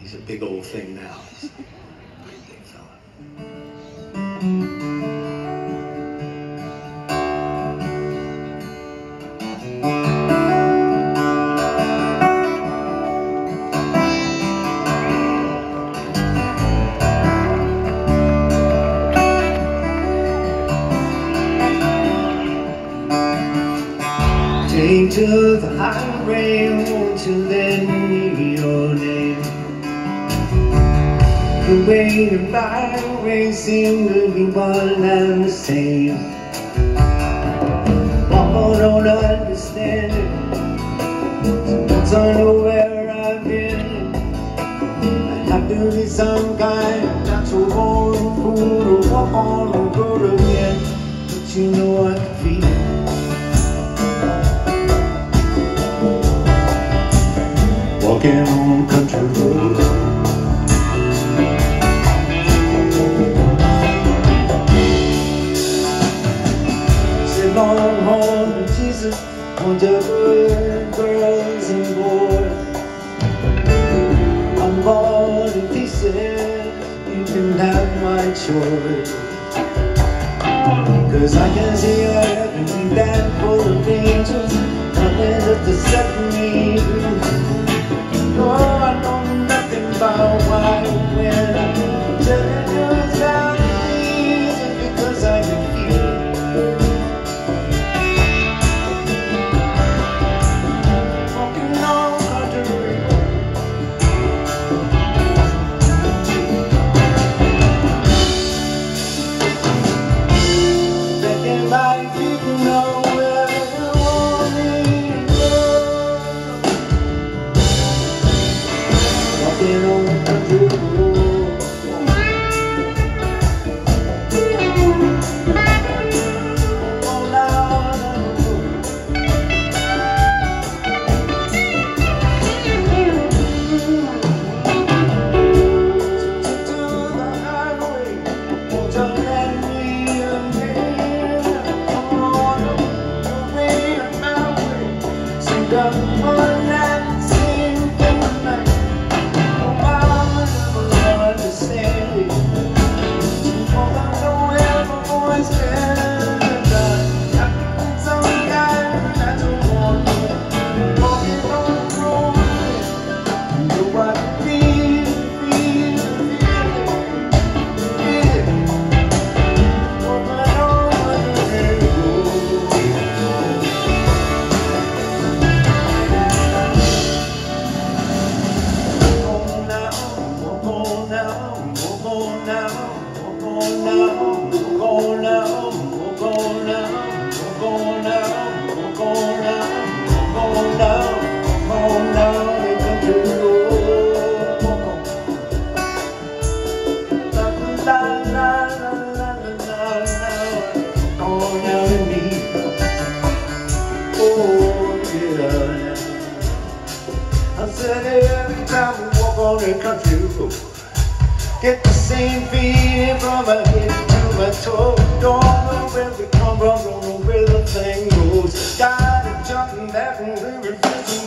He's a big old thing now. He's a pretty big fella. Take to the highway, won't you lend me your name? The way and byway seem to be one and the same. People don't understand it, sometimes I know where I've been. I have to be some kind of natural born fool to walk on the road again. But you know I can feel it. Walking on country roads, say long home to Jesus, want your good girls and boys. I'm born in pieces, you can have my choice. 'Cause I can see a heavenly land full of angels coming up to set me free. No, I know nothing about why and when. I'm telling you it's not easy because I can feel it. Walking on country roads, begging my people know where you want me to go. Walking on country roads, all down the road. Take to the highway, won't you let me again? Come on, your way and my way, sing up one night, sing through the night. I said every time we walk on the country road, get the same feeling from my head to my toe. Don't know where we come from, don't know where the thing goes. Got it jumping back and we're refusing.